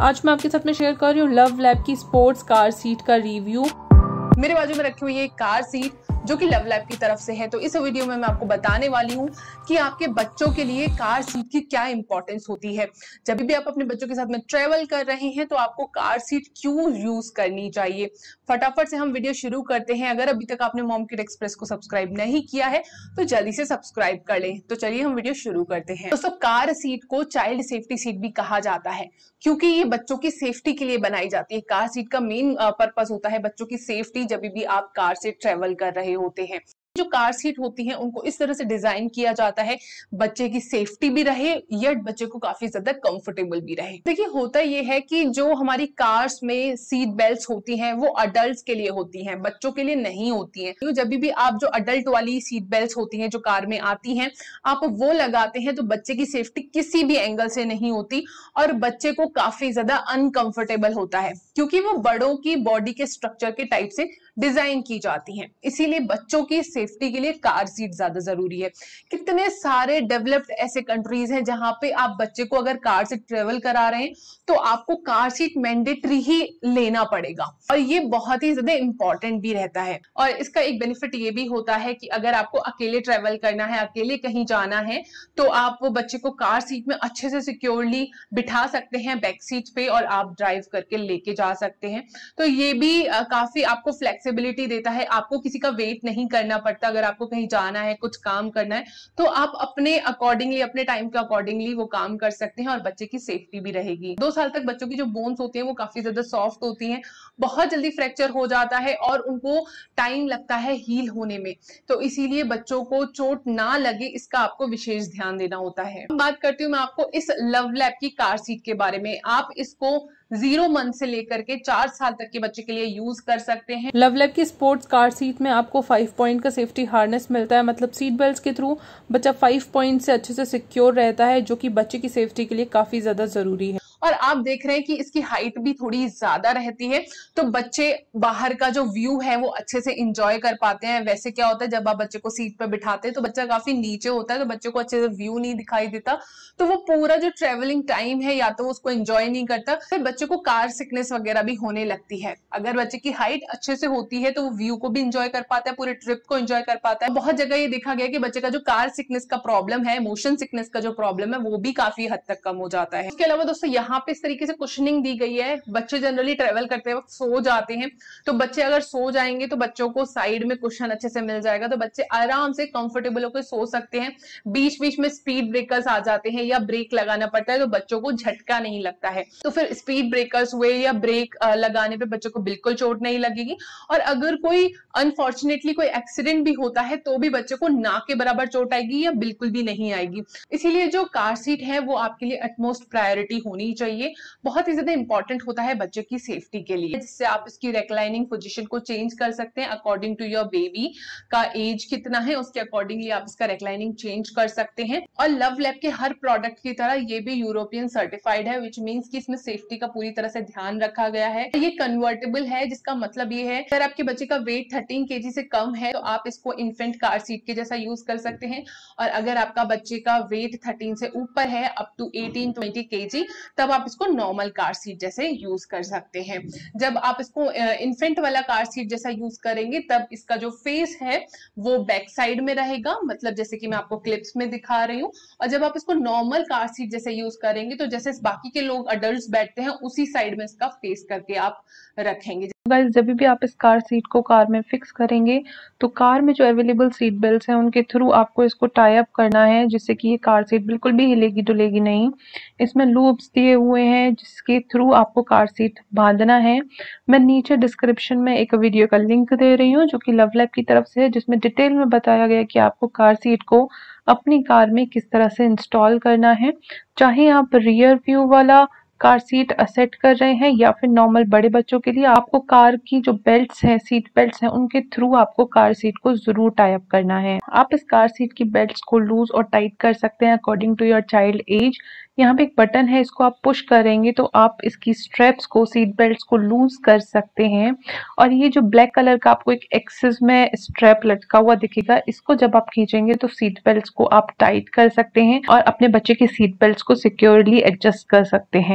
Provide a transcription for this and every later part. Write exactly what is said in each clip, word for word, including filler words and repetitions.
आज मैं आपके साथ में शेयर कर रही हूँ लव लैब की स्पोर्ट्स कार सीट का रिव्यू। मेरे बाजू में रखी हुई है कार सीट जो कि लव लैब की तरफ से है। तो इस वीडियो में मैं आपको बताने वाली हूँ कि आपके बच्चों के लिए कार सीट की क्या इंपॉर्टेंस होती है। जब भी आप अपने बच्चों के साथ में ट्रेवल कर रहे हैं तो आपको कार सीट क्यों यूज करनी चाहिए। फटाफट से हम वीडियो शुरू करते हैं। अगर अभी तक आपने मॉम किड एक्सप्रेस को सब्सक्राइब नहीं किया है तो जल्दी से सब्सक्राइब कर लें। तो चलिए हम वीडियो शुरू करते हैं। दोस्तों, कार सीट को चाइल्ड सेफ्टी सीट भी कहा जाता है क्योंकि ये बच्चों की सेफ्टी के लिए बनाई जाती है। कार सीट का मेन पर्पस होता है बच्चों की सेफ्टी जब भी आप कार से ट्रेवल कर रहे होते हैं। जो कार सीट होती है उनको इस तरह से डिजाइन किया जाता है बच्चे की सेफ्टी भी रहे या बच्चे को काफी ज्यादा कंफर्टेबल भी रहे। देखिए, होता यह है कि जो हमारी कार्स में सीट बेल्ट्स होती हैं वो अडल्ट्स के लिए होती हैं, बच्चों के लिए नहीं होती हैं। तो जब भी आप जो अडल्ट वाली सीट बेल्ट्स होती हैं जो कार में आती हैं आप वो लगाते हैं तो बच्चे की सेफ्टी किसी भी एंगल से नहीं होती और बच्चे को काफी ज्यादा अनकंफर्टेबल होता है क्योंकि वो बड़ों की बॉडी के स्ट्रक्चर के टाइप से डिजाइन की जाती हैं। इसीलिए बच्चों की सेफ्टी के लिए कार सीट ज्यादा जरूरी है। कितने सारे डेवलप्ड ऐसे कंट्रीज हैं जहां पे आप बच्चे को अगर कार से ट्रेवल करा रहे हैं तो आपको कार सीट मैंडेटरी ही लेना पड़ेगा और ये बहुत ही ज्यादा इंपॉर्टेंट भी रहता है। और इसका एक बेनिफिट ये भी होता है कि अगर आपको अकेले ट्रेवल करना है, अकेले कहीं जाना है तो आप वो बच्चे को कार सीट में अच्छे से सिक्योरली बिठा सकते हैं बैक सीट पे और आप ड्राइव करके लेके जा सकते हैं। तो ये भी आ, काफी आपको फ्लेक्सिबिलिटी देता है। आपको किसी का वेट नहीं करना पड़ता। अगर आपको कहीं जाना है, कुछ काम करना है तो आप अपने अकॉर्डिंगली, अपने टाइम के अकॉर्डिंगली वो काम कर सकते हैं और बच्चे की सेफ्टी भी रहेगी। दो साल तक बच्चों की जो बोन्स होती हैं वो काफी ज्यादा सॉफ्ट होती हैं, बहुत जल्दी फ्रैक्चर हो जाता है और उनको टाइम लगता है हील होने में। तो इसीलिए बच्चों को चोट ना लगे इसका आपको विशेष ध्यान देना होता है। बात करती हूँ मैं आपको इस लव लैब की कार सीट के बारे में। आप इसको जीरो मंथ से लेकर के चार साल तक के बच्चे के लिए यूज कर सकते हैं। लव लैब की स्पोर्ट्स कार सीट में आपको फाइव पॉइंट का सेफ्टी हार्नेस मिलता है, मतलब सीट बेल्ट के थ्रू बच्चा फाइव पॉइंट से अच्छे से सिक्योर रहता है जो कि बच्चे की सेफ्टी के लिए काफी ज्यादा जरूरी है। और आप देख रहे हैं कि इसकी हाइट भी थोड़ी ज्यादा रहती है तो बच्चे बाहर का जो व्यू है वो अच्छे से इंजॉय कर पाते हैं। वैसे क्या होता है जब आप बच्चे को सीट पर बिठाते हैं तो बच्चा काफी नीचे होता है तो बच्चे को अच्छे से व्यू नहीं दिखाई देता, तो वो पूरा जो ट्रेवलिंग टाइम है या तो उसको एंजॉय नहीं करता, फिर बच्चे को कार सिकनेस वगैरह भी होने लगती है। अगर बच्चे की हाइट अच्छे से होती है तो वो व्यू को भी इंजॉय कर पाता है, पूरे ट्रिप को एंजॉय कर पाता है। बहुत जगह ये देखा गया कि बच्चे का जो कार सिकनेस का प्रॉब्लम है, मोशन सिकनेस का जो प्रॉब्लम है वो भी काफी हद तक कम हो जाता है। इसके अलावा दोस्तों यहाँ पे इस तरीके से कुशनिंग दी गई है। बच्चे जनरली ट्रेवल करते वक्त सो जाते हैं तो बच्चे अगर सो जाएंगे तो बच्चों को साइड में कुशन अच्छे से मिल जाएगा तो बच्चे आराम से कंफर्टेबल होकर सो सकते हैं। बीच बीच में स्पीड ब्रेकर्स आ जाते हैं या ब्रेक लगाना पड़ता है तो बच्चों को झटका नहीं लगता है। तो फिर स्पीड ब्रेकर्स हुए या ब्रेक लगाने पे बच्चों को बिल्कुल चोट नहीं लगेगी। और अगर कोई अनफॉर्चुनेटली कोई एक्सीडेंट भी होता है तो भी बच्चे को ना के बराबर चोट आएगी या बिल्कुल भी नहीं आएगी। इसीलिए जो कार सीट है वो आपके लिए अटमोस्ट प्रायोरिटी होनी चाहिए। बहुत ही ज्यादा इंपॉर्टेंट होता है बच्चे की सेफ्टी के लिए, जिससे आप इसकी रेक्लाइनिंग पोजीशन को चेंज कर सकते हैं अकॉर्डिंग टू योर बेबी का एज कितना है उसके अकॉर्डिंगली आप इसका रेक्लाइनिंग चेंज कर सकते हैं। और लव लैब के हर प्रोडक्ट की तरह ये भी यूरोपियन सर्टिफाइड है, विच मींस कि इसमें सेफ्टी का पूरी तरह से ध्यान रखा गया है। ये कन्वर्टेबल है जिसका मतलब ये है अगर आपके बच्चे का वेट थर्टीन केजी से कम है तो आप इसको इन्फेंट कार सीट के जैसा यूज कर सकते हैं। और अगर आपका बच्चे का वेट थर्टीन से ऊपर है up to eighteen twenty KG तब आप इसको नॉर्मल कार सीट जैसे यूज कर सकते हैं। जब आप इसको इन्फेंट वाला कार सीट जैसा यूज करेंगे तब इसका जो फेस है वो बैक साइड में रहेगा, मतलब जैसे कि मैं आपको क्लिप्स में दिखा रही हूँ। और जब आप इसको नॉर्मल कार सीट जैसे यूज करेंगे तो जैसे बाकी के लोग अडल्ट बैठते हैं उसी साइड में इसका फेस करके आप रखेंगे। गाइस, जब भी आप इस कार सीट को कार में फिक्स करेंगे तो कार में जो अवेलेबल सीट बेल्ट्स हैं उनके थ्रू आपको इसको टाई अप करना है जिससे कि ये कार सीट बिल्कुल भी हिलेगी डुलेगी नहीं। इसमें लूप्स दिए हुए हैं जिसके थ्रू आपको कार सीट बांधना है। मैं नीचे डिस्क्रिप्शन में एक वीडियो का लिंक दे रही हूँ जो कि लव लैब की तरफ से है, जिसमें डिटेल में बताया गया कि आपको कार सीट को अपनी कार में किस तरह से इंस्टॉल करना है। चाहे आप रियर व्यू वाला कार सीट सेट कर रहे हैं या फिर नॉर्मल बड़े बच्चों के लिए, आपको कार की जो बेल्ट्स हैं, सीट बेल्ट्स हैं, उनके थ्रू आपको कार सीट को जरूर टाई अप करना है। आप इस कार सीट की बेल्ट्स को लूज और टाइट कर सकते हैं according to your child age. यहाँ पे एक बटन है, इसको आप पुश करेंगे तो आप इसकी स्ट्रेप्स को, सीट बेल्ट्स को लूज कर सकते हैं। और ये जो ब्लैक कलर का आपको एक एक्सिस में स्ट्रैप लटका हुआ दिखेगा, इसको जब आप खींचेंगे तो सीट बेल्ट्स को आप टाइट कर सकते हैं और अपने बच्चे की सीट बेल्ट्स को सिक्योरली एडजस्ट कर सकते हैं।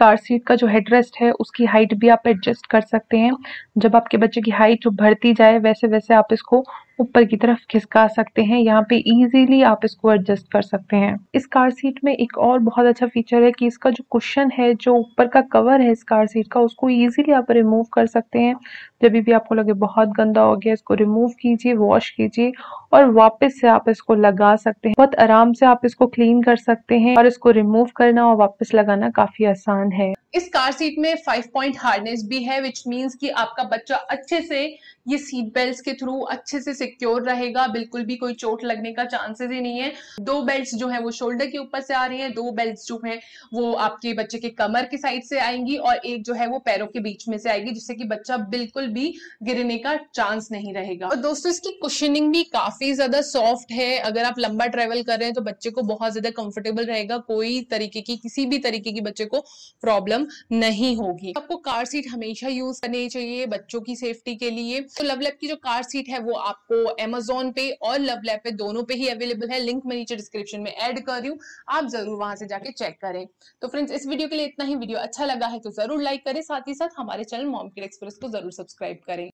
कार सीट का जो हेडरेस्ट है उसकी हाइट भी आप एडजस्ट कर सकते हैं। जब आपके बच्चे की हाइट जो बढ़ती जाए वैसे वैसे आप इसको ऊपर की तरफ खिसका सकते हैं। यहाँ पे इजीली आप इसको एडजस्ट कर सकते हैं। इस कार सीट में एक और बहुत अच्छा फीचर है कि इसका जो कुशन है, जो ऊपर का कवर है इस कार सीट का, उसको इजीली आप रिमूव कर सकते हैं। जब भी आपको लगे बहुत गंदा हो गया, इसको रिमूव कीजिए, वॉश कीजिए और वापस से आप इसको लगा सकते हैं। बहुत आराम से आप इसको क्लीन कर सकते हैं और इसको रिमूव करना और वापस लगाना काफी आसान है। इस कार सीट में फाइव पॉइंट हार्नेस भी है, विच मीन्स कि आपका बच्चा अच्छे से ये सीट बेल्ट्स के थ्रू अच्छे से सिक्योर रहेगा, बिल्कुल भी कोई चोट लगने का चांसेस ही नहीं है। दो बेल्ट्स जो है वो शोल्डर के ऊपर से आ रही हैं, दो बेल्ट्स जो है वो आपके बच्चे के कमर की साइड से आएंगी और एक जो है वो पैरों के बीच में से आएगी, जिससे कि बच्चा बिल्कुल भी गिरने का चांस नहीं रहेगा। और दोस्तों इसकी कुशनिंग भी काफी ज्यादा सॉफ्ट है। अगर आप लंबा ट्रेवल कर रहे हैं तो बच्चे को बहुत ज्यादा कंफर्टेबल रहेगा, कोई तरीके की किसी भी तरीके की बच्चे को प्रॉब्लम नहीं होगी। आपको कार सीट हमेशा यूज करनी चाहिए बच्चों की सेफ्टी के लिए। तो लवलैप की जो कार सीट है वो आपको अमेजोन पे और लवलैप पे दोनों पे ही अवेलेबल है। लिंक मैं नीचे डिस्क्रिप्शन में ऐड कर रही हूँ, आप जरूर वहां से जाके चेक करें। तो फ्रेंड्स इस वीडियो के लिए इतना ही। वीडियो अच्छा लगा है तो जरूर लाइक करें, साथ ही साथ हमारे चैनल मॉम किड एक्सप्रेस को जरूर सब्सक्राइब करें।